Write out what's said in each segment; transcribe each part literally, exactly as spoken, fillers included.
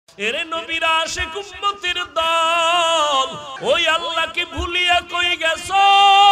এরে নবীর আশিক উম্মতের দল, ওই আল্লাহকে ভুলিয়া কই গেছো?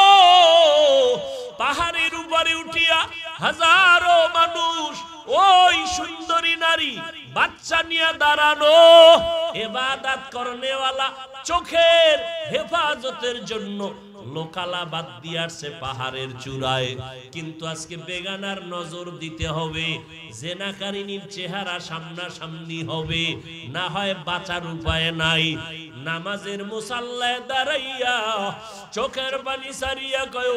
পাহাড়ের উপরে উঠিয়া হাজারো মানুষ, ওই সুন্দরী নারী বাচ্চা নিয়ে দাঁড়ানো, ইবাদত করনেওয়ালা, চোখের হেফাজতের জন্য লোকালা বাদ দিয়ে আসছে পাহাড়ের চূড়ায়। কিন্তু আজকে বেগানার নজর দিতে হবে, জেনাকারিনীর চেহারা সামনাসামনি হবে, না হয় বাঁচার উপায় নাই। নামাজের মুসাল্লায় দাঁড়াইয়া চোখের পানি সারিয়া কয়,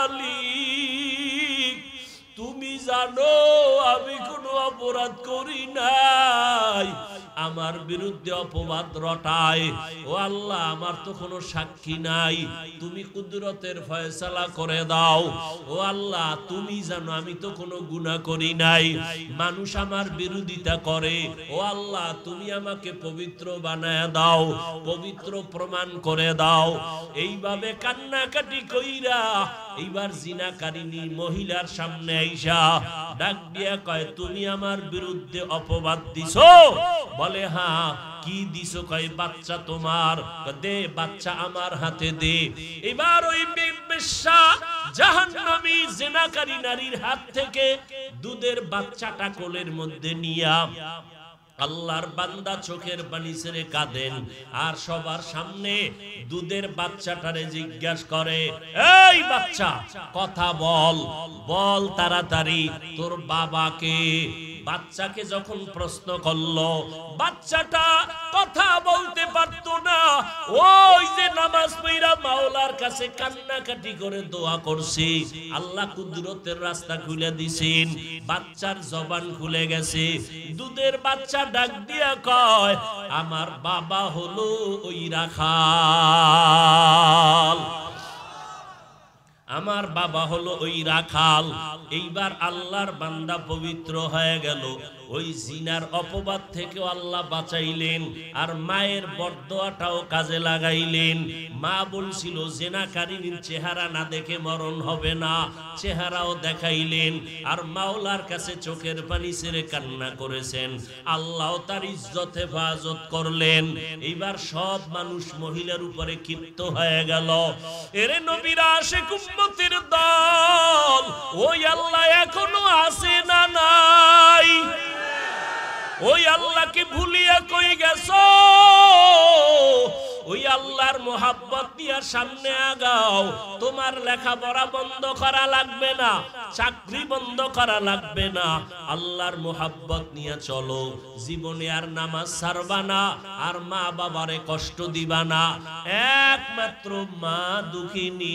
মালিক তুমি জানো আমি কোনো অপরাধ করি নাই, আমার বিরুদ্ধে অপবাদ রটায়। ও আল্লাহ, আমার তো কোনো সাক্ষী নাই, তুমি কুদরতের ফয়সালা করে দাও। ও আল্লাহ, তুমি জানো আমি তো কোনো গুনাহ করি নাই, মানুষ আমার বিরোধিতা করে। ও আল্লাহ, তুমি আমাকে পবিত্র বানায় দাও, পবিত্র প্রমাণ করে দাও। এইভাবে কান্নাকাটি কইরা এইবার জিনাকারিনী মহিলার সামনে আইসা ডাক দিয়া কয়, তুমি আমার বিরুদ্ধে অপবাদ দিছো? বলে হ্যাঁ। কি দিছো? কয় বাচ্চা তোমার। দে বাচ্চা আমার হাতে দে। এবার ওই বেশ্যা জাহান্নামী জিনাকারী নারীর হাত থেকে দুধের বাচ্চাটা কোলের মধ্যে নিয়া আল্লাহর বান্দা চোখের পানি ছেড়ে কাঁদেন, আর সবার সামনে দুধের বাচ্চাটারে জিজ্ঞাসা করে, এই বাচ্চা কথা বল, বল তাড়াতাড়ি তোর বাবাকে। বাচ্চাকে যখন প্রশ্ন করলো, বাচ্চাটা কথা বলতে পারতো না। ওই যে নামাজ পড়া মাওলার কাছে কান্নাকাটি করে দোয়া করছে, আল্লাহ কুদরতের রাস্তা খুলে দিছেন, বাচ্চার জবান খুলে গেছে। দুধের বাচ্চা ডাক দিয়া কয়, আমার বাবা হলো ওই রাখাল, আমার বাবা হলো ওই রাখাল। এইবার আল্লাহর বান্দা পবিত্র হয়ে গেল, ওই জিনার অপবাদ থেকেও আল্লাহ বাঁচাইলেন, আর মায়ের বরদোয়াটাও কাজে লাগাইলেন। মা বলছিল জেনাকারিনীর চেহারা না দেখে মরণ হবে না, চেহারাও দেখাইলেন, আর মাওলার কাছে চোখের পানি ছেড়ে কান্না করেছেন, আল্লাহ তার ইজ্জত হেফাজত করলেন। এইবার সব মানুষ মহিলার উপরে ক্ষিপ্ত হয়ে গেল। এরে নবীর আশিক উম্মতের দল, ওই আল্লাহ এখনো আছে না নাই? ওই আল্লাহকে ভুলিয়া কই গেছো? ওই আল্লাহর মোহাব্বত দিয়া সামনে আগাও। তোমার লেখাপড়া বন্ধ করা লাগবে না, চাকরি বন্ধ করা লাগবে না, আল্লাহর মোহাব্বত নিয়ে চলো। জীবনে আর নামাজ ছাড়বা না, আর মা বাবারে কষ্ট দিবা না। একমাত্র মা দুঃখিনী,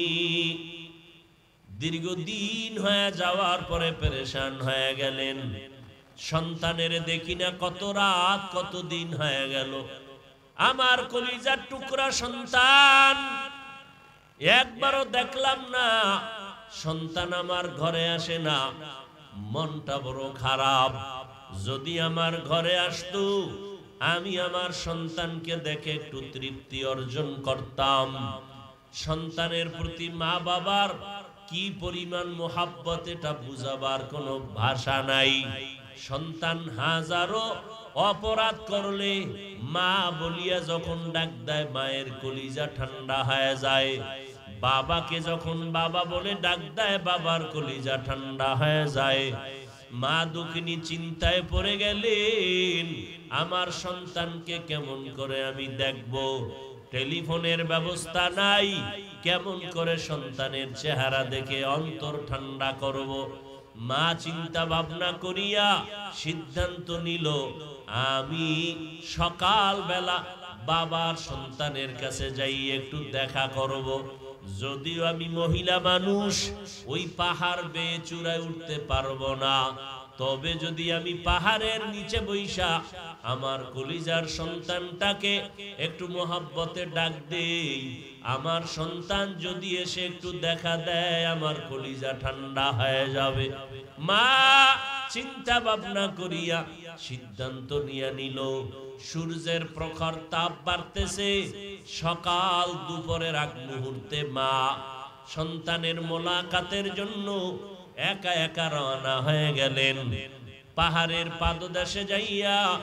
দীর্ঘদিন হয়ে যাওয়ার পরে পেরেশান হয়ে গেলেন, সন্তানের দেখি না, কত রাত কত দিন হয়ে গেল, আমার কলিজার টুকরা সন্তান একবারও দেখলাম না, সন্তান আমার ঘরে আসে না, মনটা বড় খারাপ। যদি আমার ঘরে আসতো, আমি আমার সন্তানকে দেখে একটু তৃপ্তি অর্জন করতাম। সন্তানের প্রতি মা বাবার কি পরিমাণ মোহাব্বত, এটা বুঝাবার কোনো ভাষা নাই। সন্তান হাজারো অপরাধ করলে মা বলিয়া যখন ডাক দেয়, মায়ের কলিজা ঠান্ডা হয়ে যায়। বাবাকে যখন বাবা বলে ডাক দেয়, বাবার কলিজা ঠান্ডা হয়ে যায়। মা দুঃখিনী চিন্তায় পড়ে গেলেন, আমার সন্তানকে কেমন করে আমি দেখব? টেলিফোনের ব্যবস্থা নাই, কেমন করে সন্তানের চেহারা দেখে অন্তর ঠান্ডা করব? মা চিন্তা ভাবনা করিয়া সিদ্ধান্ত নিল, আমি সকাল বেলা বাবার সন্তানের কাছে যাই, একটু দেখা করব। যদিও আমি মহিলা মানুষ, ওই পাহাড় বেয়ে চূড়ায় উঠতে পারবো না, তবে যদি আমি পাহাড়ের নিচে বৈশা আমার কলিজার সন্তানটাকে একটু মোহাব্বতে ডাক দেই, আমার সন্তান যদি এসে একটু দেখা দেয়, আমার কলিজা ঠান্ডা হয়ে যাবে। মা চিন্তা ভাবনা করিয়া সিদ্ধান্ত নিয়ে নিল। সূর্যের প্রখর তাপ বাড়তেছে, সকাল দুপুরের আগ মুহূর্তে মা সন্তানের মোলাকাতের জন্য একা একা রওনা হয়ে গেলেন। পাহাড়ের পাদদেশে যাইয়া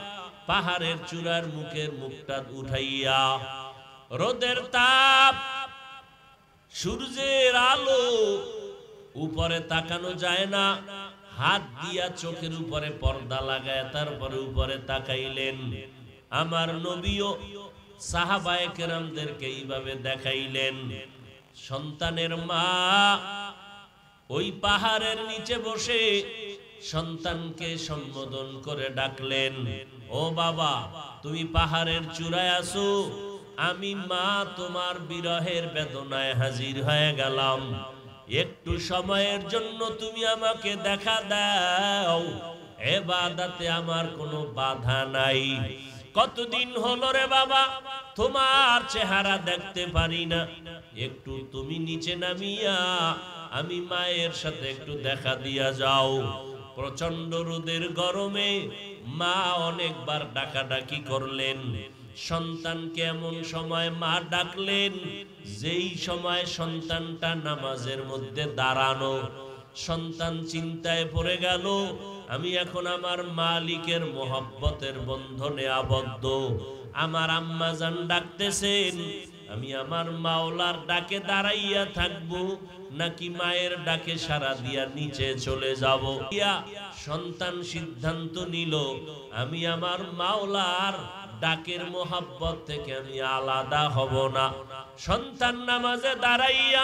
পাহাড়ের চূড়ার মুখের মুখটা উঠাইয়া, রোদের তাপ, সূর্যের আলো, উপরে তাকানো যায় না, হাত দিয়া চোখের উপরে পর্দা লাগায় তারপরে উপরে তাকাইলেন। আমার নবীও সাহাবায়ে কেরামদেরকে এইভাবে দেখাইলেন। সন্তানের মা ওই পাহাড়ের নিচে বসে সন্তানকে সম্বোধন করে ডাকলেন, ও বাবা, তুমি পাহাড়ের চূড়ায় আছো, আমি মা তোমার বিরহের বেদনায় হাজির হয়ে গেলাম, একটু সময়ের জন্য তুমি আমাকে দেখা দাও, ইবাদতে আমার কোনো বাধা নাই। কতদিন হলো রে বাবা তোমার চেহারা দেখতে পারি না, একটু তুমি নিচে নামিয়া আমি মায়ের সাথে একটু দেখা দিয়া যাও। প্রচন্ড রোদের গরমে মা অনেকবার ডাকাডাকি করলেন। সন্তানকে এমন সময় মা ডাকলেন যেই সময় সন্তানটা নামাজের মধ্যে দাঁড়ানো। সন্তান চিন্তায় পড়ে গেল, আমি এখন আমার মালিকের মোহব্বতের বন্ধনে আবদ্ধ, আমার আম্মা জান ডাকতেছেন, আমি আমার মাওলার ডাকে দাঁড়াইয়া থাকবো নাকি মায়ের ডাকে সাড়া দিয়া নিচে চলে যাব। সন্তান সিদ্ধান্ত নিল, আমি আমার মাওলার ডাকের মোহাব্বত থেকে আমি আলাদা হব না। সন্তান নামাজে দাঁড়াইয়া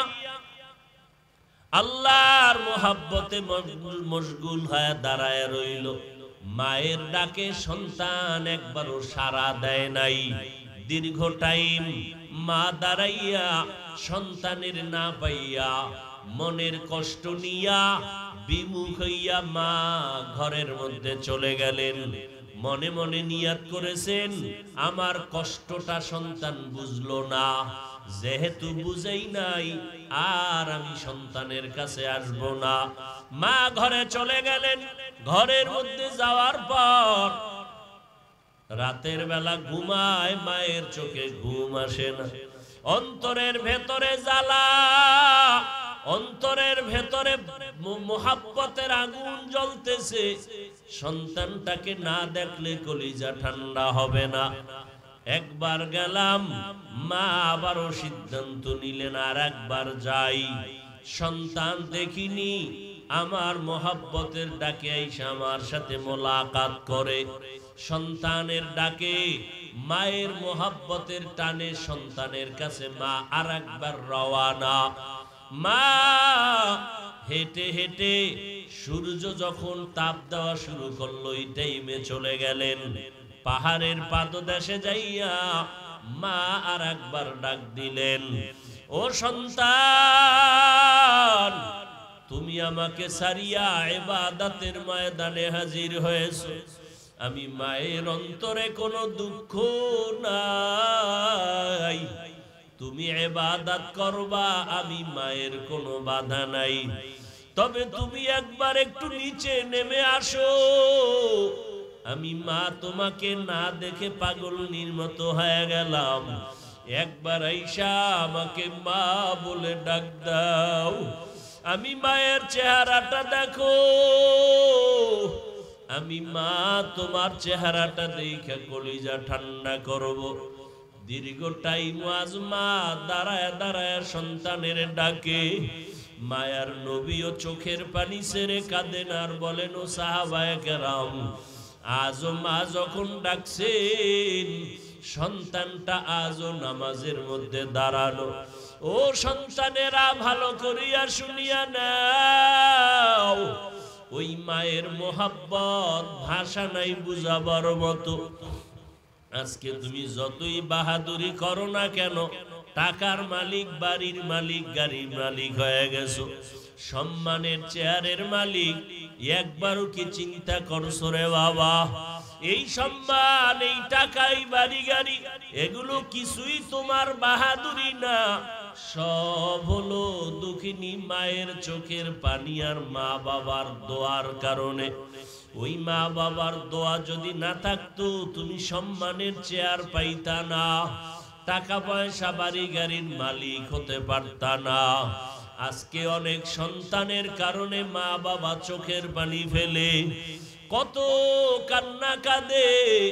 আল্লাহর মোহাব্বতে মশগুল হয়ে দাঁড়ায় রইল। মায়ের ডাকে সন্তান একবারও সাড়া দেয় নাই। দীর্ঘ টাইম মা দাঁড়াইয়া সন্তানের না পাইয়া মনের কষ্ট নিয়া বিমুখ হইয়া মা ঘরের মধ্যে চলে গেলেন। মনে মনে নিয়াত করেছেন, আমার কষ্টটা সন্তান বুঝলো না, যেহেতু বুঝেই নাই আর আমি সন্তানের কাছে আসব না। মা ঘরে চলে গেলেন। ঘরের মধ্যে যাওয়ার পর রাতের বেলা ঘুমায়, মায়ের চোখে ঘুম আসে না। অন্তরের ভেতরে জ্বালা, অন্তরের ভেতরে মোহাব্বতের আগুন জ্বলতেছে। সন্তানটাকে না দেখলে কলিজা ঠান্ডা হবে না। একবার গেলাম, মা আবারও সিদ্ধান্ত নিলেন আর একবার যাই। সন্তান দেখিনি, আমার মোহাব্বতের ডাকে আইসা আমার সাথে মোলাকাত করে। সন্তানের ডাকে, মায়ের মোহাব্বতের টানে সন্তানের কাছে মা আর একবার রওয়ানা। মা হেঁটে হেঁটে সূর্য যখন তাপ দেওয়া শুরু করলো এই টাইমে চলে গেলেন। পাহাড়ের পাদদেশে যাইয়া মা আর একবার ডাক দিলেন, ও সন্তান, তুমি আমাকে সারিয়া ইবাদতের ময়দানে হাজির হয়েছো। আমি মায়ের অন্তরে কোনো দুঃখ নাই, তুমি ইবাদত করবা, আমি মায়ের কোনো বাধা নাই। তবে তুমি একবার একটু নিচে নেমে আসো, আমি মা তোমাকে না দেখে পাগলনির মতো হয়ে গেলাম। একবার আইসা আমাকে মা বলে ডাক দাও, আমি মায়ের চেহারাটা দেখো, আমি মা তোমার চেহারাটা দেখে কলিজা ঠান্ডা করব। দীর্ঘ টাইম আজ মা দাঁড়ায় দাঁড়ায় সন্তানের ডাকে। মায়ার নবীও চোখের পানি ছেড়ে কাঁদেন আর বলেন, ও সাহাবায়ে কেরাম, আজও মা যখন ডাকছেন সন্তানটা আজও নামাজের মধ্যে দাঁড়ানো। ও সন্তানেরা, ভালো করিয়া শুনিয়া নাও, ওই মায়ের মোহাব্বত ভাষা নাই বুঝাবার মতো। আজকে তুমি যতই বাহাদুরি করো না কেন, টাকার মালিক, বাড়ির মালিক, গাড়ির মালিক হয়ে গেছো, সম্মানের চেয়ারের মালিক, একবারও কি চিন্তা করছো রে বাবা? এই সম্মান, এই টাকাই, বাড়ি গাড়ি, এগুলো কিছুই তোমার বাহাদুরি না, সব হলো দুঃখিনী মায়ের চোখের পানি আর মা বাবার দোয়ার কারণে। ওই মা বাবার দোয়া যদি না থাকতো তুমি সম্মানের চেয়ার পাইতা না, টাকা পয়সা, বাড়ি গাড়ির মালিক হতে পারতা না। আজকে অনেক সন্তানের কারণে মা বাবা চোখের পানি ফেলে, কত কান্না কাঁদে,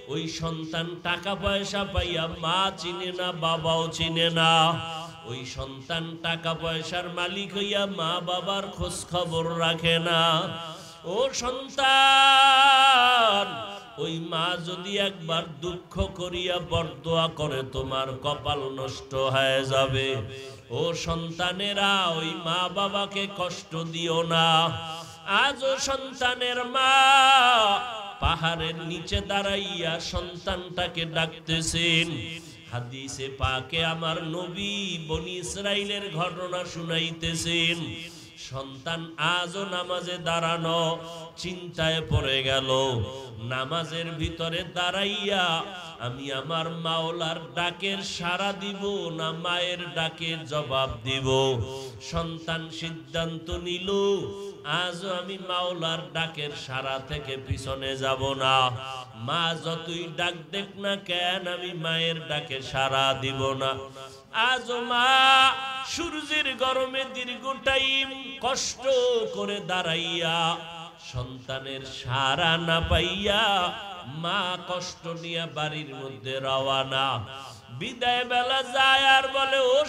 ওই সন্তান টাকা পয়সা পাইয়া মা চিনে না, বাবাও চিনে না। ওই সন্তান টাকা পয়সার মালিক হইয়া মা বাবার খোঁজ খবর রাখে না। ও সন্তান, ওই মা যদি একবার দুঃখ করিয়া বরদোয়া করে তোমার কপাল নষ্ট হয়ে যাবে। ও সন্তানেরা, ওই মা বাবাকে কষ্ট দিও না। আজও সন্তানের মা পাহাড়ের নিচে দাঁড়াইয়া সন্তানটাকে ডাকতেছেন। হাদিসে পাকে আমার নবী বনি ইসরাইলের ঘটনা শুনাইতেছেন। সন্তান আজও নামাজে দাঁড়ানো চিন্তায় পড়ে গেল। নামাজের ভিতরে দাঁড়াইয়া আমি আমার মাওলার ডাকের সাড়া দিব না মায়ের ডাকের জবাব দিব। সন্তান সিদ্ধান্ত নিল, আজও আমি মাওলার ডাকের সাড়া থেকে পিছনে যাব না। মা যতই ডাক দেখ না কেন, আমি মায়ের ডাকে সাড়া দিব না। আজও মা সূর্যের গরমে দীর্ঘ টাইম কষ্ট করে দাঁড়াইয়া সন্তানের সাড়া না পাইয়া মা কষ্ট নিয়ে বাড়ির মধ্যে রওয়ানা। বিদায় বেলা যায় আর বলে, ও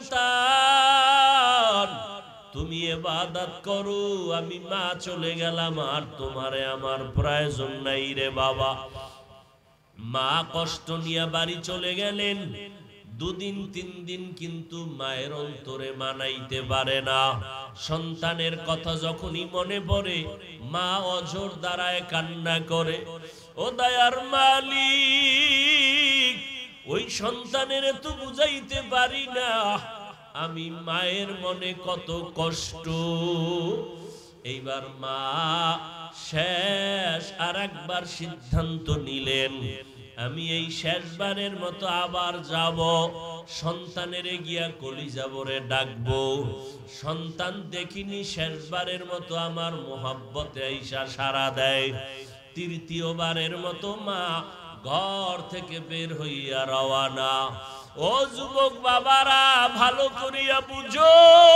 সন্তান তুমি ইবাদত করো, আমি মা চলে গেলাম, আর তোমারে আমার প্রয়োজন নাই রে বাবা। মা কষ্ট নিয়ে বাড়ি চলে গেলেন। দুদিন তিন দিন কিন্তু মায়ের অন্তরে মানাইতে পারে না। সন্তানের কথা যখনই মনে পড়ে মা অঝোর দাঁড়ায় কান্না করে। ও দয়ার মালিক, ওই সন্তানের তো বুঝাইতে পারি না আমি মায়ের মনে কত কষ্ট। এইবার মা শেষ আর একবার সিদ্ধান্ত নিলেন, আমি এই শেষবারের মতো আবার যাব, সন্তানের গিয়া কলিজা ভরে ডাকবো। সন্তান দেখিনি শেষবারের মতো আমার মোহাব্বতে আইসা সাড়া দেয়। তৃতীয়বারের মতো মা ঘর থেকে বের হইয়া রওয়ানা। ও যুবক বাবারা, ভালো করিয়া বুঝো,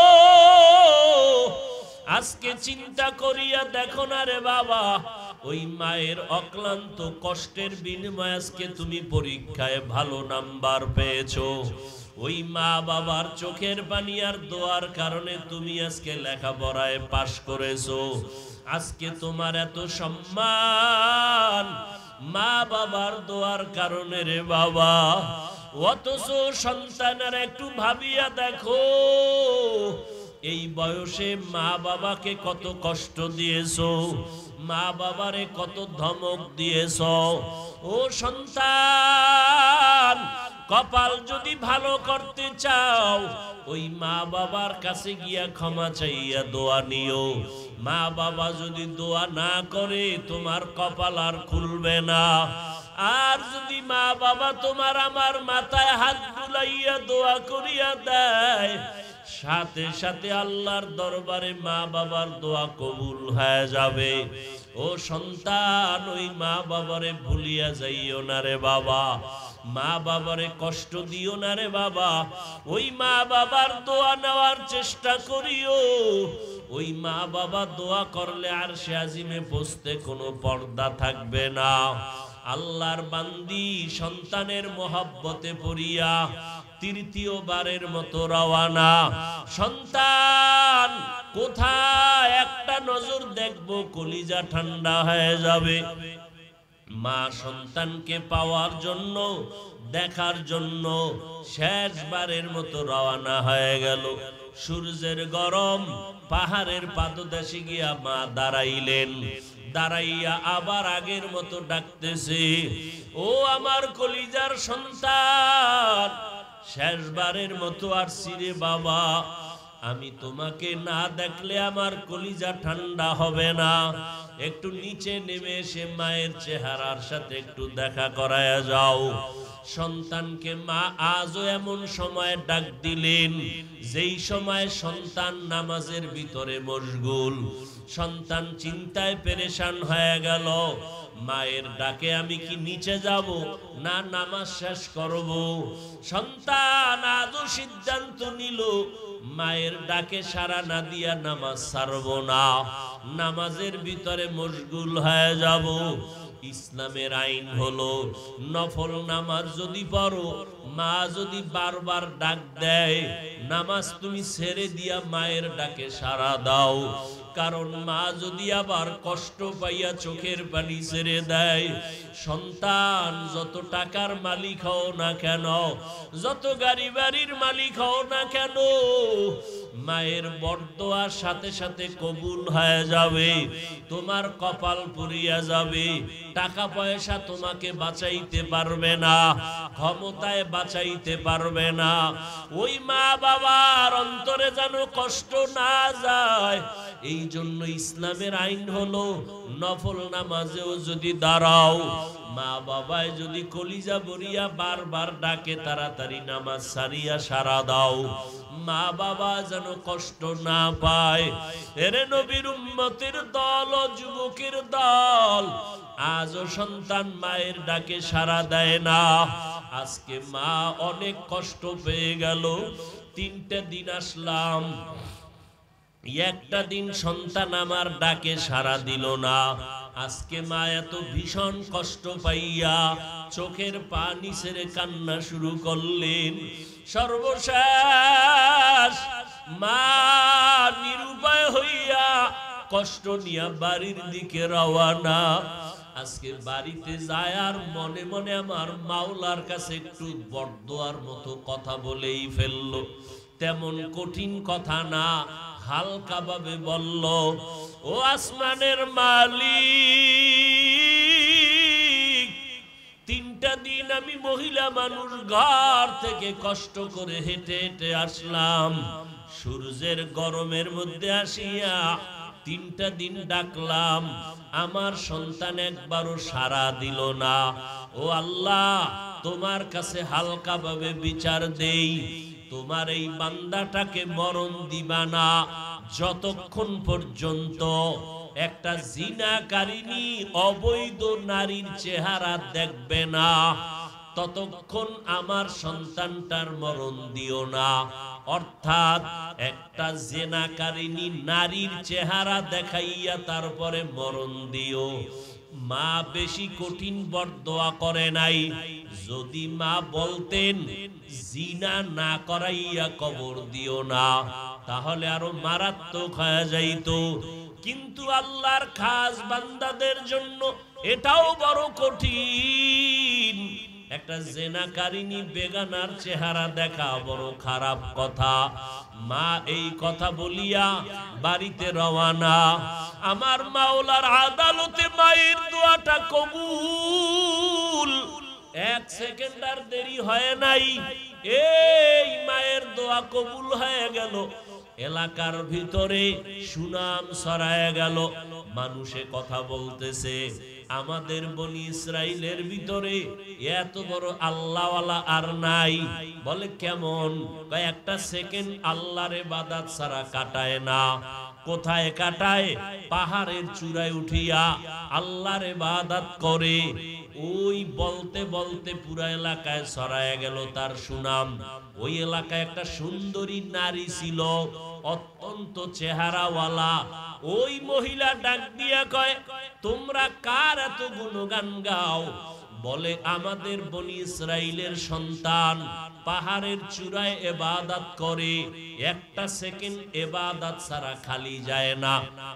আজকে চিন্তা করিয়া দেখো না রে বাবা, ওই মায়ের অক্লান্ত কষ্টের বিনিময়ে আজকে তুমি পরীক্ষায় ভালো নাম্বার পেয়েছো। ওই মা বাবার চোখের পানি আর দোয়ার কারণে তুমি আজকে লেখাপড়ায় পাশ করেছো। আজকে তোমার এত সম্মান মা বাবার দোয়ার কারণে রে বাবা। অথচ সন্তানেরা একটু ভাবিয়া দেখো, এই বয়সে মা বাবাকে কত কষ্ট দিয়েছো, মা বাবারে কত ধমক দিয়েছো। ও সন্তান, কপাল যদি ভালো করতে চাও ওই মা বাবার কাছে গিয়া ক্ষমা চাইয়া দোয়া নিও। মা বাবা যদি দোয়া না করে তোমার কপাল আর খুলবে না। আর যদি মা বাবা তোমার আমার মাথায় হাত বুলাইয়া দোয়া করিয়া দেয়, সাথে সাথে আল্লাহর দরবারে মা বাবার দোয়া কবুল হয়ে যাবে। ও সন্তান, ওই মা বাবারে ভুলিয়া যাইও না রে বাবা, মা বাবারে কষ্ট দিও না রে বাবা। ওই মা বাবার দোয়া নেওয়ার চেষ্টা করিও। ওই মা বাবা দোয়া করলে আর সে আজিমে পৌঁছতে কোনো পর্দা থাকবে না। আল্লাহর বান্দি সন্তানের মোহাব্বতে পড়িয়া তৃতীয়বারের মতো রওয়ানা। সন্তান কোথায় একটা নজর দেখবো, কলিজা ঠান্ডা হয়ে যাবে। মা সন্তানকে পাওয়ার জন্য, দেখার জন্য শেষবারের মতো রওয়ানা হয়ে গেল। সূর্যের গরম, পাহাড়ের পাদদেশে গিয়া মা দাঁড়াইলেন। দাঁড়াইয়া আবার আগের মতো ডাকতেছে, ও আমার কলিজার সন্তান, শেষবারের মতো আসছি রে বাবা। আমি তোমাকে না দেখলে আমার কলিজা ঠান্ডা হবে না। একটু নিচে নেমে এসে মায়ের চেহারার সাথে একটু দেখা করায়া যাও। সন্তানকে মা আজও এমন সময় ডাক দিলেন যেই সময় সন্তান নামাজের ভিতরে মশগুল। সন্তান চিন্তায় পেরেশান হয়ে গেল, মায়ের ডাকে আমি কি নিচে যাব না নামাজ শেষ করব। সন্তান আজও সিদ্ধান্ত নিল মায়ের ডাকে সাড়া না দিয়া নামাজ ছাড়ব না, নামাজের ভিতরে মশগুল হয়ে যাব। ইসলামের আইন হলো নফল নামাজ যদি পড়ো, মা যদি বারবার ডাক দেয়, নামাজ তুমি ছেড়ে দিয়া মায়ের ডাকে সাড়া দাও। কারণ মা যদি আবার কষ্ট পাইয়া চোখের পানি ছেড়ে দেয়, সন্তান যত টাকার মালিক হও না কেন, যত গাড়ি বাড়ির মালিক হও না কেন, মায়ের বরদোয়ার সাথে সাথে কবুল হয়ে যাবে, তোমার কপাল পুড়িয়া যাবে। টাকা পয়সা তোমাকে বাঁচাইতে পারবে না, ক্ষমতায় বাঁচাইতে পারবে না। ওই মা বাবার অন্তরে যেন কষ্ট না যায়, এই জন্য ইসলামের আইন হলো নফল নামাজেও যদি দাঁড়াও, মা বাবায় যদি কলিজা ভরিয়া বারবার ডাকে, তাড়াতাড়ি নামাজ সারিয়া সারা দাও, মা বাবা যেন কষ্ট না পায়। এরে নবীর উম্মতের দল ও যুবকের দল, আজও সন্তান মায়ের ডাকে সাড়া দেয় না। আজকে মা অনেক কষ্ট পেয়ে গেল। তিনটা দিন আসলাম, একটা দিন সন্তান আমার ডাকে সাড়া দিল না। আজকে মা এত ভীষণ কষ্ট পাইয়া চোখের পানি ছেড়ে কান্না শুরু করলেন। সর্বশেষ মা নিরুপায় হইয়া কষ্ট নিয়া বাড়ির দিকে রওয়ানা। আজকে বাড়িতে যায় আর মনে মনে আমার মাওলার কাছে একটু বরদোয়ার মতো কথা বলেই ফেললো। তেমন কঠিন কথা না, হালকা ভাবে বলল, ও আসমানের মালিক, তিনটা দিন আমি মহিলা মানুষ ঘর থেকে কষ্ট করে হেঁটে হেঁটে আসলাম, সূর্যের গরমের মধ্যে আসিয়া তিনটা দিন ডাকলাম, আমার সন্তান একবারও সাড়া দিল না। ও আল্লাহ, তোমার কাছে হালকা ভাবে বিচার দেই, তোমার এই বান্দাটাকে মরণ দিবা না যতক্ষণ পর্যন্ত একটা জিনাকারিনী অবৈধ নারীর চেহারা দেখবে না, ততক্ষণ আমার সন্তানটার মরণ দিও না। অর্থাৎ একটা জিনাকারিনী নারীর চেহারা দেখাইয়া তারপরে মরণ দিও। মা বেশি কঠিন বরদোয়া করে নাই। যদি মা বলতেন জিনা না করাইয়া কবর দিও না, তাহলে আরো মারাত্মক হয়ে যাইত। কিন্তু আল্লাহর খাস বান্দাদের জন্য এটাও বড় কঠিন। একটা জেনাকারিনী বেগানার চেহারা দেখা বড় খারাপ কথা। মা এই কথা বলিয়া বাড়িতে রওয়ানা। আমার মাওলার আদালতে মায়ের দোয়াটা কবুল। এক সেকেন্ড আর দেরি হয় নাই, এই মায়ের দোয়া কবুল হয়ে গেল। এলাকার ভিতরে সুনাম ছড়ায় গেল। মানুষে কথা বলতেছে, আমাদের বনি ইসরাইলের ভিতরে এত বড় আল্লাহওয়ালা আর নাই। বলে কেমন? একটা সেকেন্ড আল্লাহর ইবাদত ছাড়া কাটায় না। কোথায় কাটায়? পাহাড়ের চূড়ায় উঠিয়া আল্লাহর ইবাদত করে। ওই বলতে বলতে পুরা এলাকায় ছড়ায় গেল তার সুনাম। ওই এলাকায় একটা সুন্দরী নারী ছিল, অত্যন্ত চেহারাওয়ালা। ওই মহিলা ডাক দিয়া কয়, তোমরা কার এত গুণগান গাও? বলে আমাদের বনি ইসরাইলের সন্তান পাহাড়ের চূড়ায় ইবাদত করে, একটা সেকেন্ড ইবাদত ছাড়া খালি যায় না,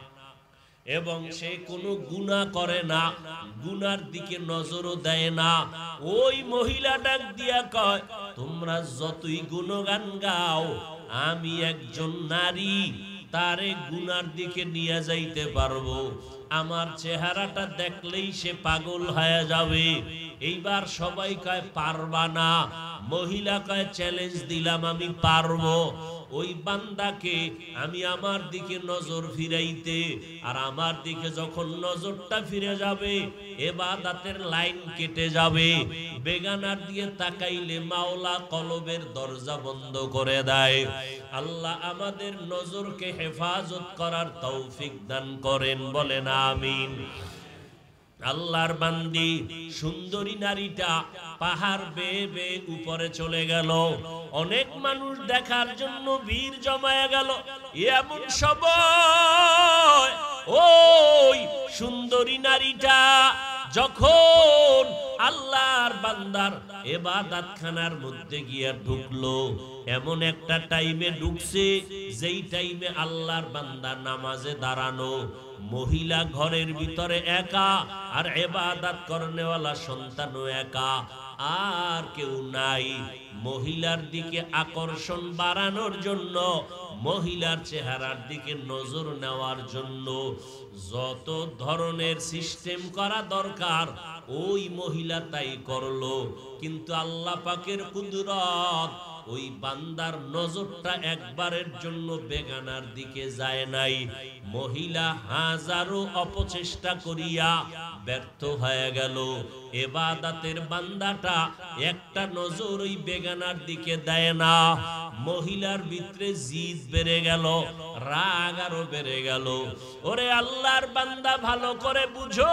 এবং সে কোনো গুনাহ করে না, গুনার দিকে নজরও দেয় না। ওই মহিলা ডাক দিয়া কয়, তোমরা যতই গুণগান গাও, আমি একজন নারী, তারে গুনার দিকে নিয়ে যাইতে পারবো। আমার চেহারাটা দেখলেই সে পাগল হয়ে যাবে। এইবার সবাই কয় পারবা না। মহিলা কয় চ্যালেঞ্জ দিলাম, আমি পারবো। ওই বান্দাকে আমি আমার দিকে নজর ফিরাইতে, আর আমার দিকে যখন নজরটা ফিরে যাবে, ইবাদতের লাইন কেটে যাবে। বেগানার দিয়ে তাকাইলে মাওলা কলবের দরজা বন্ধ করে দেয়। আল্লাহ আমাদের নজরকে হেফাজত করার তৌফিক দান করেন, বলেন আমিন। আল্লাহর বান্দি সুন্দরী নারীটা পাহাড় বেয়ে বেয়ে উপরে চলে গেল। অনেক মানুষ দেখার জন্য ভিড় জমায়ে গেল। এমন সময় ওই সুন্দরী নারীটা যখন আল্লাহর বান্দার ইবাদতখানার মধ্যে গিয়া ঢুকলো, এমন একটা টাইমে ঢুকছে যেই টাইমে আল্লাহর বান্দা নামাজে দাঁড়ানো, মহিলা ঘরের ভিতরে একা, আর ইবাদত করনেওয়ালা সন্তানও একা, আর কেউ নাই। মহিলার দিকে আকর্ষণ বাড়ানোর জন্য, মহিলার চেহারার দিকে নজর নেওয়ার জন্য যত ধরনের সিস্টেম করা দরকার ওই মহিলা তাই করলো। কিন্তু আল্লাহ পাকের কুদরত, ওই বান্দার নজরটা একবারের জন্য বেগানার দিকে যায় নাই। মহিলা হাজারো অপচেষ্টা করিয়া ব্যর্থ হয়ে গেল। ইবাদতের বান্দাটা একটা নজর ওই বেগানার দিকে দেয় না। মহিলার ভিতরে জিদ বেড়ে গেল, রাগ আরো বেড়ে গেল। ওরে আল্লাহর বান্দা, ভালো করে বুঝো,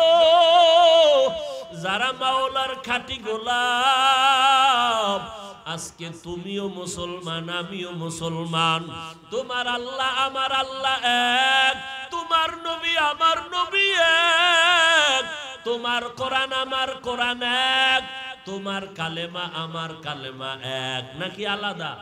যারা মাওলার খাঁটি গোলাম, আজকে তুমিও মুসলমান, আমিও মুসলমান। তোমার আল্লাহ আমার আল্লাহ এক, তোমার নবী আমার নবী এক, তোমার কোরআন আমার কোরআন এক, তোমার কালেমা আমার কালেমা এক, নাকি আলাদা?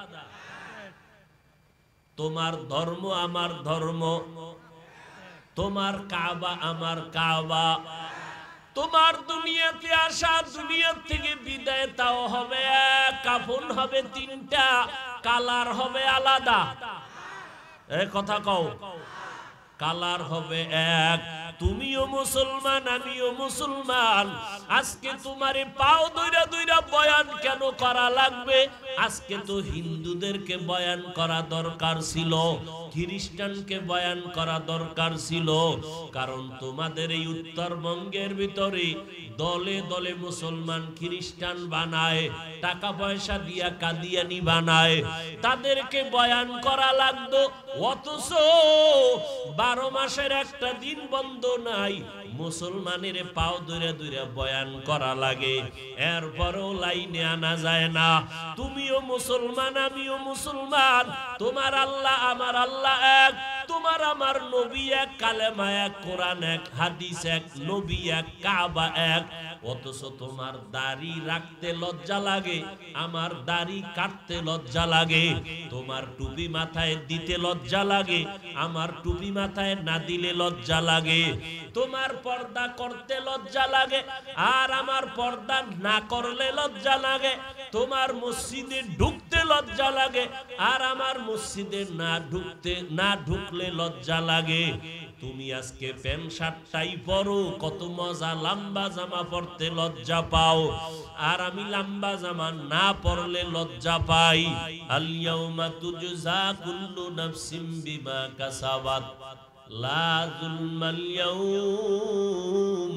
তোমার ধর্ম আমার ধর্ম, তোমার কাবা আমার কাবা, তোমার দুনিয়াতে আসা, দুনিয়া থেকে বিদায় তাও হবে এক, কাফন হবে তিনটা, কালার হবে আলাদা। এ কথা কও, কালার হবে এক। তুমিও মুসলমান, আমিও মুসলমান। আজকে তোমারে পাও দইরা দইরা বয়ান কেন করা লাগবে? আজকে তো হিন্দুদেরকে বয়ান করা দরকার ছিল, খ্রিস্টানকে বয়ান করা দরকার ছিল। কারণ তোমাদের এই উত্তরবঙ্গের ভিতরে দলে দলে মুসলমান খ্রিস্টান বানায়, টাকা পয়সা দিয়া কাদিয়ানি বানায়, তাদেরকে বয়ান করা লাগতো। অথচ বারো মাসের একটা দিন বন্ধ নাই, মুসলমানের পাও দূরে দূরে বয়ান করা লাগে, এরপরও লাইনে আনা যায় না। তুমিও মুসলমান, আমিও মুসলমান, তোমার আল্লাহ আমার আল্লাহ এক, তোমার আমার নবী এক, কালেমা এক, কোরআন এক, হাদিস এক, নবী এক, কাবা এক। অথচ তোমার দাড়ি রাখতে লজ্জা লাগে, আমার দাড়ি কাটতে লজ্জা লাগে। তোমার টুপি মাথায় দিতে লজ্জা লাগে, আমার টুপি মাথায় না দিলে লজ্জা লাগে। তোমার পর্দা করতে লজ্জা লাগে, আর আমার পর্দা না করলে লজ্জা লাগে। তোমার মসজিদে ঢুকতে লজ্জা লাগে, আর আমার মসজিদে না ঢুকতে না ঢুকলে লজ্জা লাগে। তুমি আজকে প্যান্ট শার্টটাই পরো, কত মজা, লম্বা জামা পরতে লজ্জা পাও, আর আমি লম্বা জামা না পরলে লজ্জা পাই। আল ইয়াউমা তুজজা কুল্লু নাফসিম বিমা কাসাবাত লা যুলমাল ইয়াউম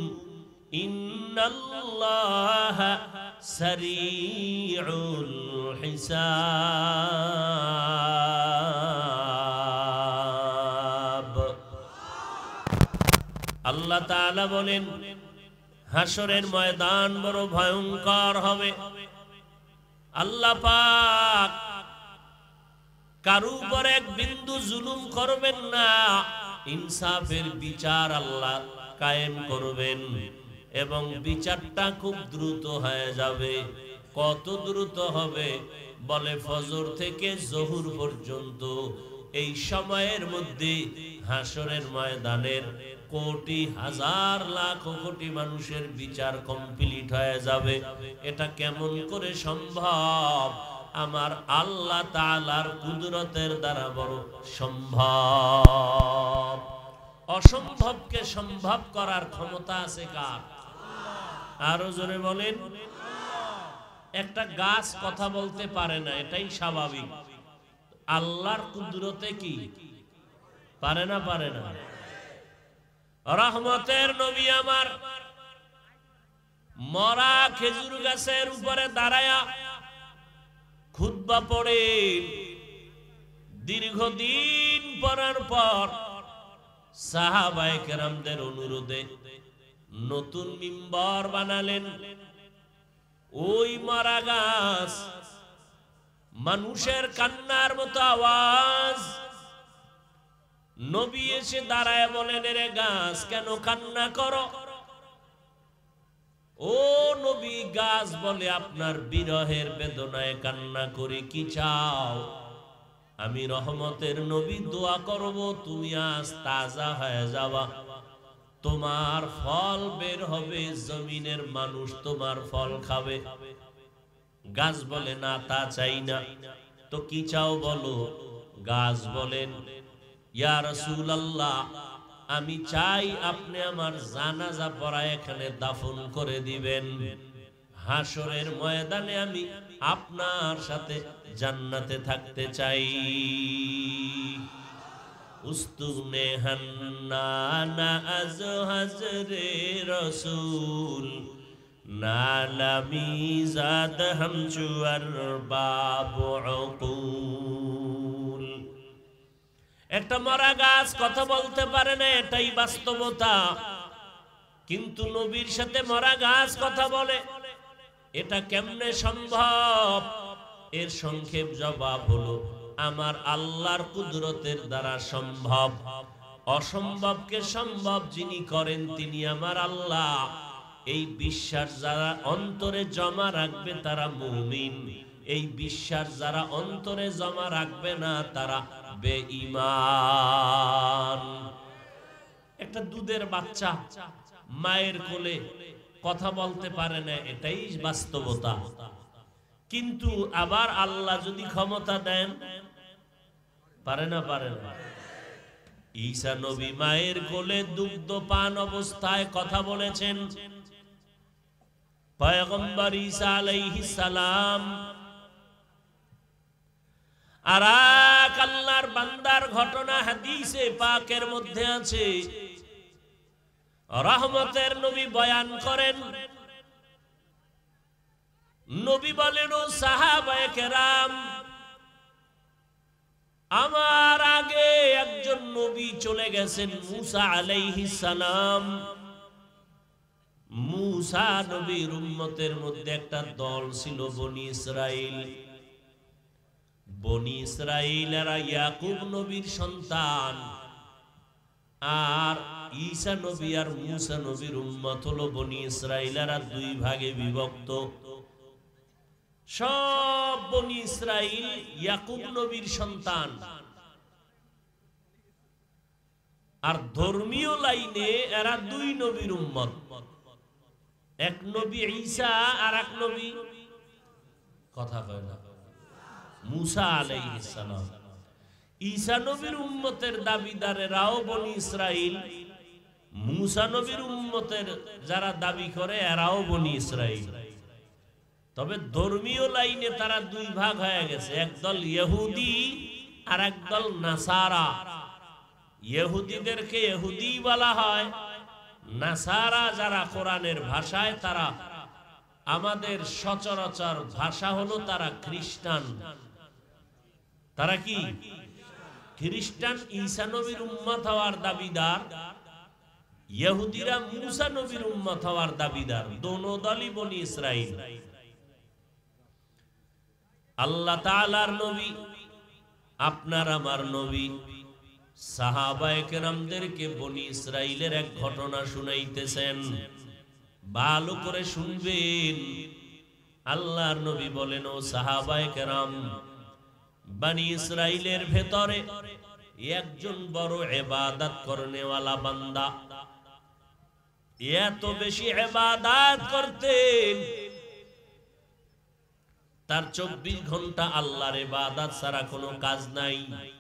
ইন্নাল্লাহা সারিউল হিসাব। আল্লাহ তাআলা বলেন, হাসরের ময়দান বড় ভয়ঙ্কর হবে। আল্লাহ পাক কারো উপর এক বিন্দু জুলুম করবেন না, ইনসাফের বিচার আল্লাহ কায়েম করবেন, এবং বিচারটা খুব দ্রুত হয়ে যাবে। কত দ্রুত হবে? বলে ফজর থেকে জোহর পর্যন্ত এই সময়ের মধ্যে হাসরের ময়দানের কোটি হাজার লাখ কোটি মানুষের বিচার কমপ্লিট হয়ে যাবে। এটা কেমন করে সম্ভব? আমার আল্লাহ তাআলার কুদরতের দ্বারা বড় সম্ভব। অসম্ভবকে সম্ভব করার ক্ষমতা আছে কার? আরো জোরে বলেন। একটা গাছ কথা বলতে পারে না, এটাই স্বাভাবিক। আল্লাহর কুদরতে কি পারে না? পারে না। রহমতের নবী আমার মরা খেজুর গাছের উপরে দাঁড়ায়া খুতবা পড়েন। দীর্ঘদিন পড়ার পর সাহাবায়ে কেরামদের অনুরোধে নতুন মিম্বর বানালেন। ওই মরা গাছ, মানুষের কান্নার মতো আওয়াজ। নবী এসে দাঁড়ায় বলেন, রে গাছ কেন কান্না করো? ও নবী, গাছ বলে আপনার বিরহের বেদনায় কান্না করে কি চাও? আমি রহমতের নবী দোয়া করব তুমি আজ তাজা হয়ে যাবা, তোমার ফল বের হবে, জমিনের মানুষ তোমার ফল খাবে। গাছ বলে না, তা চাই না। তো কি চাও বলো? গাছ বলেন, ইয়া রাসূলুল্লাহ, আমি চাই আপনি আমার জানাজা পড়া এখানে দাফন করে দিবেন, হাসরের ময়দানে আমি আপনার সাথে জান্নাতে থাকতে চাই। উস্তুনে হান্নানা আজ হাজরে রসুল নালামি জাদ হামচুয়ার বাবু উকুল। একটা মরা গাছ কথা বলতে পারে না, এটাই বাস্তবতা। কিন্তু নবীর সাথে মরা গাছ কথা বলে, এটা কেমনে সম্ভব? এর সংক্ষেপ জবাব হলো, আমার আল্লাহর কুদরতের দ্বারা সম্ভব। অসম্ভবকে সম্ভব যিনি করেন তিনি আমার আল্লাহ। এই বিশ্বাস যারা অন্তরে জমা রাখবে তারা মুমিন, এই বিশ্বাস যারা অন্তরে জমা রাখবে না তারা বেঈমান। একটা দুধের বাচ্চা মায়ের কোলে কথা বলতে পারে না, এটাই বাস্তবতা। কিন্তু আবার আল্লাহ যদি ক্ষমতা দেন, পারে না? পারে না। ঈসা নবী মায়ের কোলে দুগ্ধ পান অবস্থায় কথা বলেছেন। পয়গম্বর ঈসা আলাইহিস সালাম আর এক আল্লাহর বান্দার ঘটনা হাদিসে পাকের মধ্যে আছে। রহমতের নবী বয়ান করেন, নবী বলেন, ও সাহাবায়ে কেরাম, আমার আগে একজন নবী চলে গেছেন, মুসা আলাইহিস সালাম। মুসা নবীর উম্মতের মধ্যে একটা দল ছিল বনি ইসরাইল। বনি ইসরাইলেরা ইয়াকুব নবীর সন্তান, আর ঈসা নবী আর মুসা নবীর উম্মত হলো বনি ইসরাইলেরা দুই ভাগে বিভক্ত। সব বনি ইসরাইল ইয়াকুব নবীর সন্তান, আর ধর্মীয় লাইনে এরা দুই নবীর উম্মত। এক নবী ঈসা আর এক নবী কথা কয় না মুসা আলাইহিস সালাম। ঈসা নবীর উম্মতের দাবিদারেরাও বনি ইসরাইল, মুসা নবীর উম্মতের যারা দাবি করে এরাও বনি ইসরাইল। তবে ধর্মীয় লাইনে তারা দুই ভাগ হয়ে গেছে, একদল ইহুদি আর একদল নাসারা। ইহুদিদেরকে ইহুদি বলা হয়, নাসারা যারা কোরআনের ভাষায়, তারা আমাদের সচরাচর ভাষা হলো তারা খ্রিস্টান। তারা কি খ্রিস্টান? ঈসা নবীর উম্মত হওয়ার দাবিদার। ইহুদিরা মুসা নবীর উম্মত হওয়ার দাবিদার। দোনো দলই বনি ইসরাইল। আল্লাহ তাআলার নবী, আপনার আমার নবী, সাহাবায়ে কেরামদেরকে বনি ইসরাইলের এক ঘটনা শুনাইতেছেন। ভালো করে শুনবেন। আল্লাহর নবী বলেন, ও সাহাবায়ে কেরাম, বনি ইসরাইলের ভেতরে একজন বড় ইবাদত করনেওয়ালা বান্দা, এত বেশি ইবাদত করতেন, তার চব্বিশ ঘন্টা আল্লাহর ইবাদত ছাড়া কোনো কাজ নাই।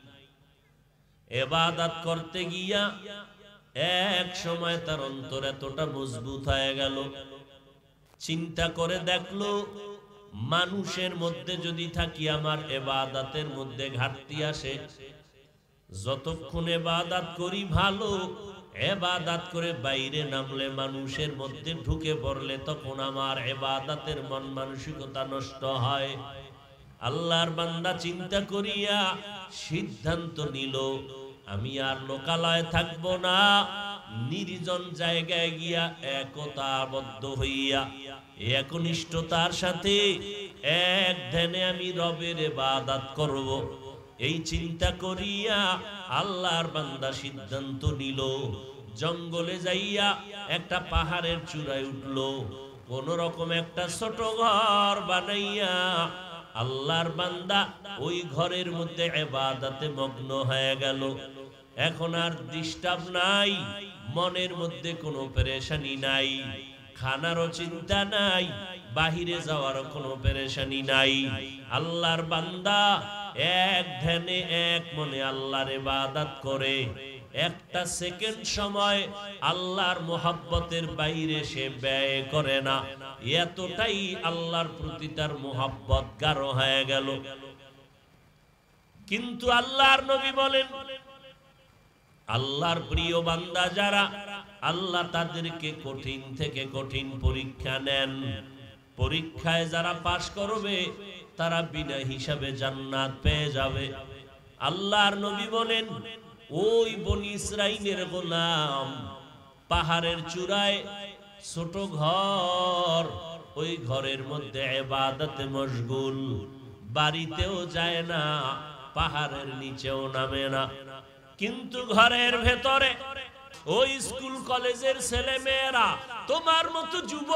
ইবাদত করতে গিয়া এক সময় তার অন্তর এতটা মজবুত হয়ে গেল, চিন্তা করে দেখলো, মানুষের মধ্যে যদি থাকি আমার ইবাদতের মধ্যে ঘাটতি আসে। যতক্ষণ ইবাদত করি ভালো, ইবাদত করে বাইরে নামলে, মানুষের মধ্যে ঢুকে পড়লে তখন আমার ইবাদতের মন মানসিকতা নষ্ট হয়। আল্লাহর বান্দা চিন্তা করিয়া সিদ্ধান্ত নিল, আমি আর লোকালয়ে থাকবো না, নির্জন জায়গায় গিয়া একতাবদ্ধ হইয়া একনিষ্ঠতার সাথে এক ধ্যানে আমি রবের ইবাদত করব। এই চিন্তা করিয়া আল্লাহর বান্দা সিদ্ধান্ত নিল, জঙ্গলে যাইয়া একটা পাহাড়ের চূড়ায় উঠলো। কোন রকম একটা ছোট ঘর বানাইয়া আল্লাহর বান্দা ওই ঘরের মধ্যে ইবাদতে মগ্ন হয়ে গেল। এখন আর ডিস্টার্ব নাই, মনের মধ্যে কোনো পেরেশানি নাই, খানারও চিন্তা নাই, বাহিরে যাওয়ার কোনো পেরেশানি নাই। আল্লাহর বান্দা এক ধ্যানে এক মনে আল্লাহর ইবাদত করে, একটা সেকেন্ড সময় আল্লাহর মোহাব্বতের বাইরে সে ব্যয় করে না। এতটাই আল্লাহর প্রতি তার মোহাব্বত গাঢ় হয়ে গেল। কিন্তু আল্লাহর নবী বলেন, আল্লাহর প্রিয় বান্দা যারা, আল্লাহ তাদেরকে কঠিন থেকে কঠিন পরীক্ষা নেন। পরীক্ষায় যারা পাশ করবে তারা বিনা হিসাবে জান্নাত পেয়ে যাবে। আল্লাহর নবী বলেন, ওই বনি ইসরাইলের গোলাম পাহাড়ের চূড়ায় ছোট ঘর, ওই ঘরের মধ্যে ইবাদতে মশগুল, বাড়িতেও যায় না, পাহাড়ের নিচেও নামে না। কিন্তু ঘরের ভেতরে ওই স্কুল কলেজের ছেলে মেয়েরা তোমার মতো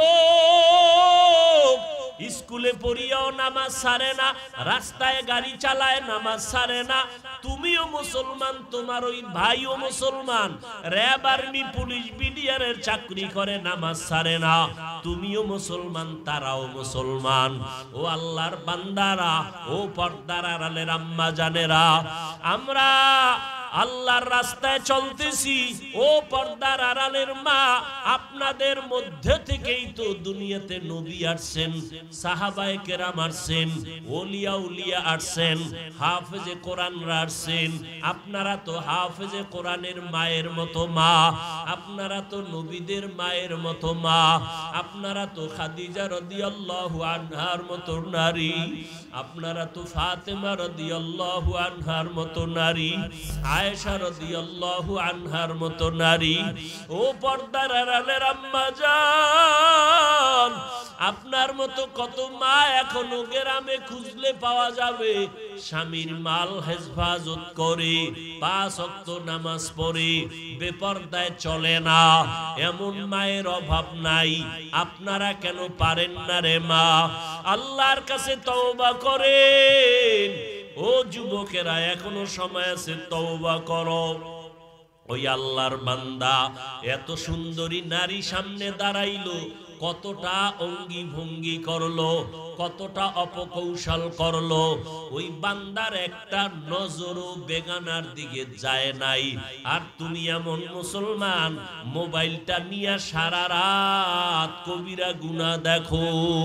যুবক স্কুলে পড়িয়াও নামাজ ছাড়ে না, রাস্তায় গাড়ি চালায় নামাজ ছাড়ে না। তুমিও মুসলমান, তোমার ওই ভাইও মুসলমান, র্যাব আর্মি পুলিশ বিডিআরের চাকরি করে, নামাজ ছাড়ে না। তুমিও মুসলমান, তারাও মুসলমান। ও আল্লাহর বান্দারা, ও পর্দার আড়ালের আম্মা জানেরা, আমরা আল্লাহর রাস্তায় চলতেছি। ও পর্দার আড়ালের মা, আপনাদের মধ্যে থেকেই তো দুনিয়াতে নবী আসছেন, সাহাবায়ে কেরাম আসছেন, ওলিয়া উলিয়া আসছেন, হাফেজে কোরআনরা আসছেন। আপনারা তো হাফেজে কোরআনের মায়ের মতো মা, আপনারা তো নবীদের মায়ের মতো মা, আপনারা তো খাদিজা রাদিয়াল্লাহু আনহার মতো নারী, আপনারা তো ফাতেমা রাদিয়াল্লাহু আনহার মতো নারী, আয়েশা রাদিয়াল্লাহু আনহার মতো নারী। ও পর্দার আড়ালের আম্মা জান, আপনার মতো কত মা এখনো গ্রামে খুঁজলে পাওয়া যাবে, স্বামীর মাল হেফাজত করে, পাঁচ ওয়াক্ত নামাজ পড়ে, বেপরদায় চলে না। এমন মায়ের অভাব নাই। আপনারা কেন পারেন না রে মা? আল্লাহর কাছে তওবা করেন। ও যুবকেরা, এখনো সময় আছে, তওবা করো। ওই আল্লাহর বান্দা এত সুন্দরী নারী সামনে দাঁড়াইলো, কতটা অঙ্গি ভঙ্গি করলো, কতটা অপকৌশল করলো, ওই বান্দার একটা নজরও বেগানার দিকে যায় নাই। আর তুমি এমন মুসলমান, মোবাইলটা নিয়ে সারা রাত কবিরা গুনাহ দেখো,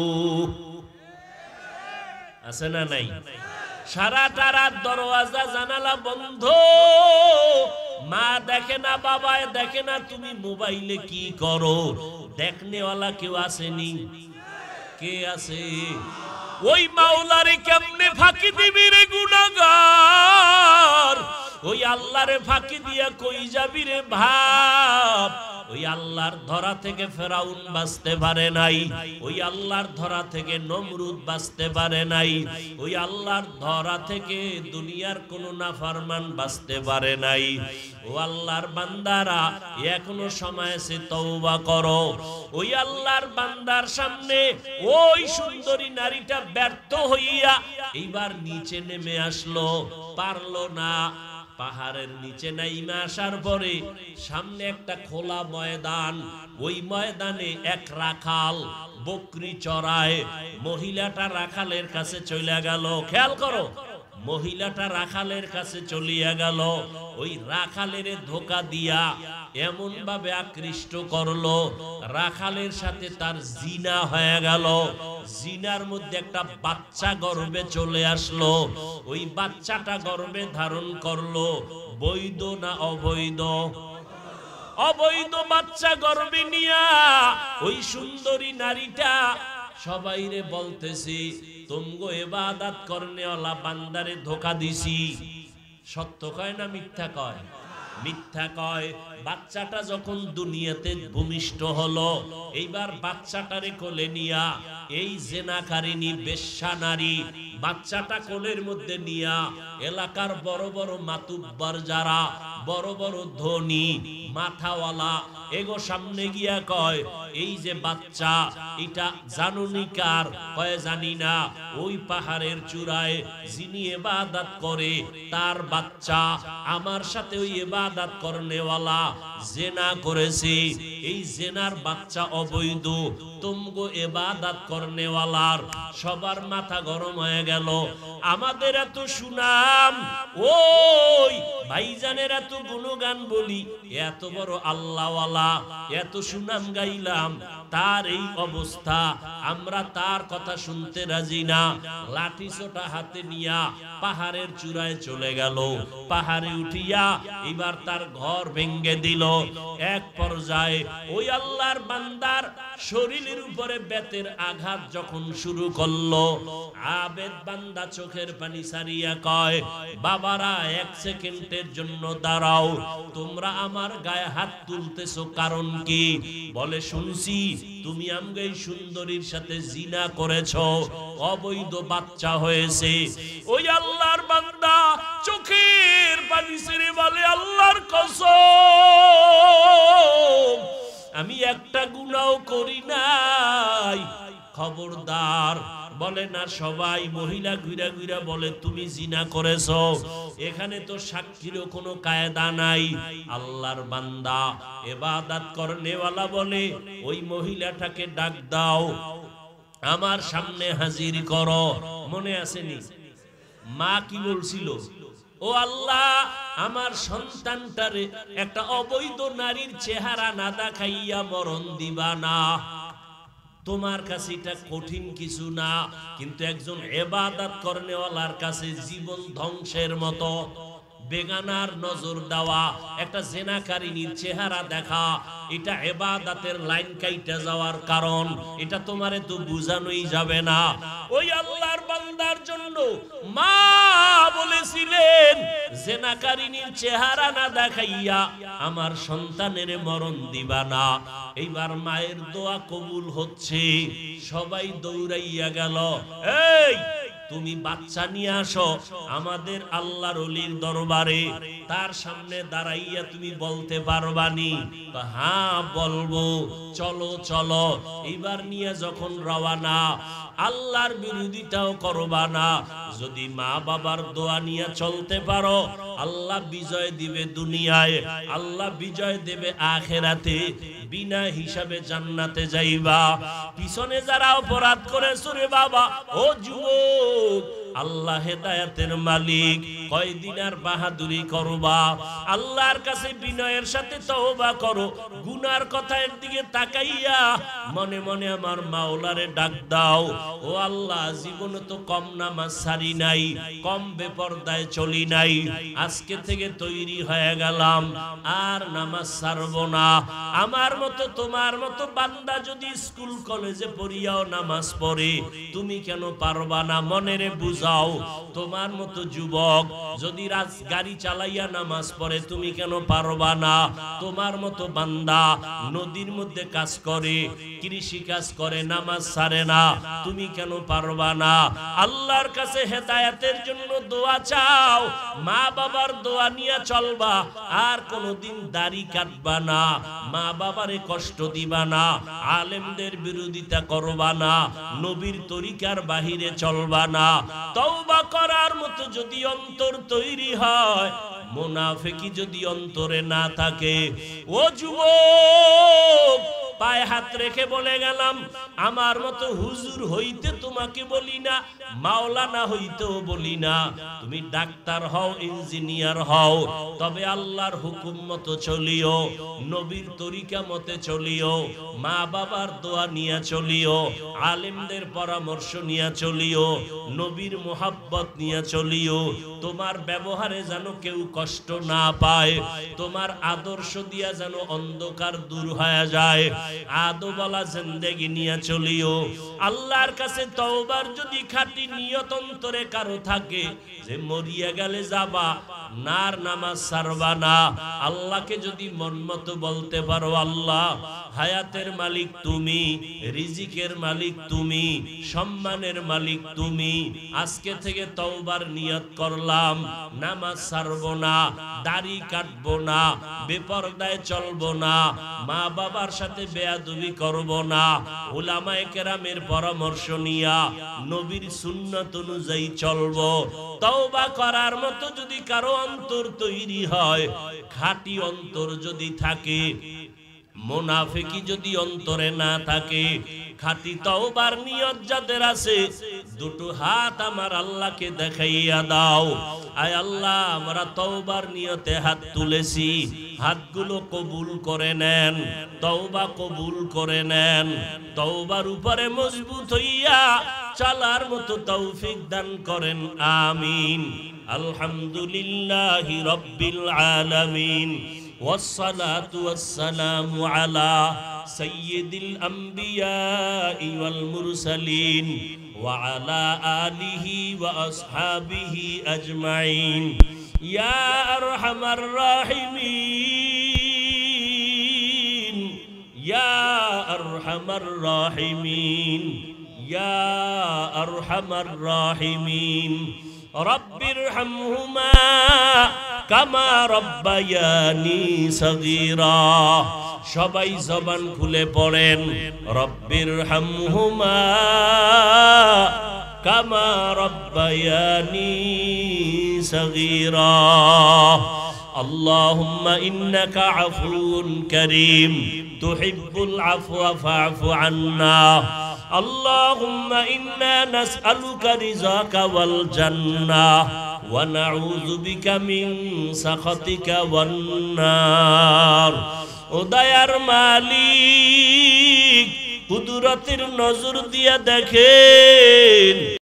আছে না নাই? সারাটা রাত দরওয়াজা জানালা বন্ধ, মা দেখে না, বাবা দেখে না, তুমি মোবাইলে কি করো? দেখনেওয়ালা কেউ আসেনি? কে আছে? ওই মাওলারে কেমনে ফাঁকি দিবি রে গুনাহগার? ওই আল্লাহরে ফাঁকি দিয়া কই যাবি রে ভাব? ওই আল্লাহর ধরা থেকে ফেরাউন বাঁচতে পারে নাই, ওই আল্লাহর ধরা থেকে নমরুদ বাঁচতে পারে নাই, ওই আল্লাহর ধরা থেকে দুনিয়ার কোন নাফরমান বাঁচতে পারে নাই। ও আল্লাহর বান্দারা, এখনো সময় আছে, তওবা করো। ওই আল্লাহর বান্দার সামনে ওই সুন্দরী নারীটা ব্যর্থ হইয়া এইবার নিচে নেমে আসলো, পারলো না। পাহাড়ের নিচে নাইমা আসার পরে সামনে একটা খোলা ময়দান, ওই ময়দানে এক রাখাল বকরি চড়ায়। মহিলাটা রাখালের কাছে চলে গেল। খেয়াল করো, মহিলাটা রাখালের কাছে চলিয়া গেল। ওই রাখালের ধোকা দিয়া এমন ভাবে আকৃষ্ট করলো, রাখালের সাথে তার জিনা হয়ে গেল। জিনার মধ্যে একটা বাচ্চা গর্ভে চলে আসলো। ওই বাচ্চাটা গর্ভে ধারণ করলো। বৈধ না অবৈধ? অবৈধ বাচ্চা গর্ভে নিয়া ওই সুন্দরী নারীটা সবাইরে বলতেছি, তুমগো ইবাদত করনেওয়ালা বান্দারে ধোকা দিছি। সত্য কয় না মিথ্যা কয়? মিথ্যা কয়। বাচ্চাটা যখন দুনিয়াতে ভূমিষ্ঠ হলো, এইবার বাচ্চাটারে কোলে নিয়া এই জেনাকারিনী বেশ্যা নারী বাচ্চাটা কোলের মধ্যে নিয়া এলাকার বড় বড় মাতুব্বার যারা বড় বড় ধনী মাথাওয়ালা এগো সামনে গিয়া কয় এই যে বাচ্চা এটা জানুনি কার? কয় জানি না, ওই পাহাড়ের চূড়ায় যিনি ইবাদত করে তার বাচ্চা, আমার সাথে ওই ইবাদত করনেওয়ালা জেনা করেছে, এই জেনার বাচ্চা অবৈধ, তুমগো ইবাদত করনেওয়ালার। সবার মাথা গরম হয়ে গেল। আমাদের এত সুনাম, ওই ভাইজানের এত গুণগান বলি, এত বড় আল্লাহওয়ালা, এত সুনাম গাইলাম, তার এই অবস্থা, আমরা তার কথা শুনতে রাজি না। লাঠি সোটা হাতে নিয়া পাহাড়ের চূড়ায় চলে গেল। পাহাড়ে উঠিয়া এবার তার ঘর ভেঙ্গে দিল। এক পর্যায়ে ওই আল্লাহর বান্দার শরীরের উপরে বেতের আঘাত যখন শুরু করলো, আবেদ বান্দা চোখের পানি সারিয়া কয়, বাবারা এক সেকেন্ডের জন্য দাঁড়াও, তোমরা আমার গায়ে হাত তুলতেছো কারণ কি? বলে শুনছি তুমি আমগো এই সুন্দরীর সাথে জিনা করেছো, অবৈধ বাচ্চা হয়েছে। ওই আল্লাহর বান্দা চোখের পানি ছেড়ে বলে, আল্লাহর কসম আমি একটা গুনাহও করি নাই। খবরদার। বলে না, সবাই মহিলা ঘুরা ঘুরা বলে তুমি জিনা করেছো, এখানে তো সাক্ষীরও কোনো কায়দা নাই। আল্লাহর বান্দা ইবাদত করনেওয়ালা বলে, ওই মহিলাটাকে ডাক দাও, আমার সামনে হাজির করো। মনে আসেনি মা কি বলছিল? ও আল্লাহ, আমার সন্তানটারে একটা অবৈধ নারীর চেহারা না দেখাইয়া মরণ দিবা না। তোমার কাছে এটা কঠিন কিছু না, কিন্তু একজন ইবাদত করনেওয়ালার কাছে জীবন ধ্বংসের মতো। বেগানার নজর দেওয়া, একটা জেনাকারিনীর চেহারা দেখা, এটা ইবাদতের লাইন কাইটা যাওয়ার কারণ। এটা তোমারে তো বুঝানোই যাবে না। ওই আল্লাহর বান্দার জন্য মা বলেছিলেন, জেনাকারিনীর চেহারা না দেখাইয়া আমার সন্তানের মরণ দিবা না। এইবার মায়ের দোয়া কবুল হচ্ছে। সবাই দৌড়াইয়া গেল, এই তুমি বাচ্চা নিয়ে আসো আমাদের আল্লাহর ওলির দরবারে, তার সামনে দাঁড়াইয়া তুমি বলতে পারবানি? হ্যাঁ বলবো, চলো চলো। এবার নিয়ে যখন রওয়ানা, আল্লাহর বিরোধিতাও করবা না। যদি মা বাবার দোয়া নিয়ে চলতে পারো, আল্লাহ বিজয় দিবে দুনিয়ায়, আল্লাহ বিজয় দেবে আখিরাতে, বিনা হিসাবে জান্নাতে যাইবা। পিছনে যারা অপরাধ করেছো রে বাবা, ও যুবক, আল্লাহ হেদায়েতের মালিক, কয়দিন আর বাহাদুরি করবা? আল্লাহর কাছে বিনয়ের সাথে তওবা করো। গুনার কথার দিকে তাকাইয়া মনে মনে আমার মাওলারে ডাক দাও, ও আল্লাহ, জীবনে তো কম নামাজ ছাড়ি নাই, কম বেপরদায় চলি নাই, আজকে থেকে তৈরি হয়ে গেলাম, আর নামাজ ছাড়বো না। আমার মতো তোমার মতো বান্দা যদি স্কুল কলেজে পড়িয়াও নামাজ পড়ে, তুমি কেন পারবা না? মনেরে বুঝাও। তোমার মতো যুবক যদি রাজ গাড়ি চালাইয়া নামাজ পড়ে, তুমি কেন পারবা না? তোমার মতো বান্দা নদীর মধ্যে কাজ করে, কৃষি কাজ করে, নামাজ ছাড়ে না, তুমি কেন পারবা না? আল্লাহর কাছে হেদায়েতের জন্য দোয়া চাও, মা বাবার দোয়া নিয়ে চলবা, আর কোনোদিন দাড়ি কাটবা না, মা বাবারে কষ্ট দিবা না, আলেমদের বিরোধিতা করবা না, নবীর তরিকার বাহিরে চলবা না। তওবা করার মতো যদি অন্তর তৈরি হয়, মুনাফিকি যদি অন্তরে না থাকে, ও যুবক, পায়ে হাত রেখে বলে গেলাম, আমার মতো হুজুর হইতে তোমাকে বলি না, মাওলানা হইতেও বলি না, তুমি ডাক্তার হও, ইঞ্জিনিয়ার হও, তবে আল্লাহর হুকুম মতো চলিও, নবীর তরিকা মতে চলিও, মা বাবার দোয়া নিয়ে চলিও, আলেমদের পরামর্শ নিয়ে চলিও, নবীর মোহাব্বত নিয়ে চলিও। তোমার ব্যবহারে যেন কেউ কষ্ট না পায়, তোমার আদর্শ দিয়া যেন অন্ধকার দূর হয়ে যায়, আদবলা জিন্দেগি নিয়ে চলিও। আল্লাহর কাছে তওবার যদি খাঁটি নিয়ত অন্তরে কারো থাকে, যে মরিয়া গেলে যাবা, নার নামাজ ছাড়বা না, আল্লাহকে যদি মন মতো বলতে পারো, আল্লাহ হায়াতের মালিক তুমি, রিজিকের মালিক তুমি, সম্মানের মালিক তুমি। আজকে থেকে তওবার নিয়ত করলাম, নামাজ ছাড়বো না, দাড়ি কাটবো না, বেপরদায় চলবো না, মা বাবার সাথে বেয়াদবি করবো না, উলামায়ে কেরামের পরামর্শ নিয়া নবীর সুন্নাত অনুযায়ী চলবো। তওবা করার মতো যদি কারো অন্তর তৈরি হয়, খাঁটি অন্তর যদি থাকে, মুনাফিকি যদি অন্তরে না থাকে, খাঁটি তওবার নিয়ত যাদের আছে, দুটো হাত আমার আল্লাহকে দেখাইয়া দাও। আয় আল্লাহ, আমরা তওবার নিয়তে হাত তুলেছি, হাতগুলো কবুল করে নেন, তওবা কবুল করে নেন। তওবার উপরে মজবুত হইয়া চলার মতো তৌফিক দান করেন, আমিন। আলহামদুলিল্লাহি রাব্বিল আলামিন। والصلاة والسلام على سيد الأنبياء والمرسلين وعلى آله وأصحابه أجمعين يا أرحم الراحمين يا أرحم الراحمين يا أرحم الراحمين رب ارحمهما কামা রব্বায়ানি সগীরা। সবাই জবান খুলে পড়েন, রব্বির হামহুমা কামা রব্বায়ানি সগীরা। আল্লাহুম্মা ইন্নাকা আফুউন কারীম তুহিব্বুল আফওয়া ফা'ফু আন্না। আল্লাহুম্মা ইন্না নাসআলুকা রিযাকা ওয়াল জান্নাহ ونعوذ بك من سخطك والنار। ও দয়ার মালিক, কুদরতের নজর দিয়া দেখেন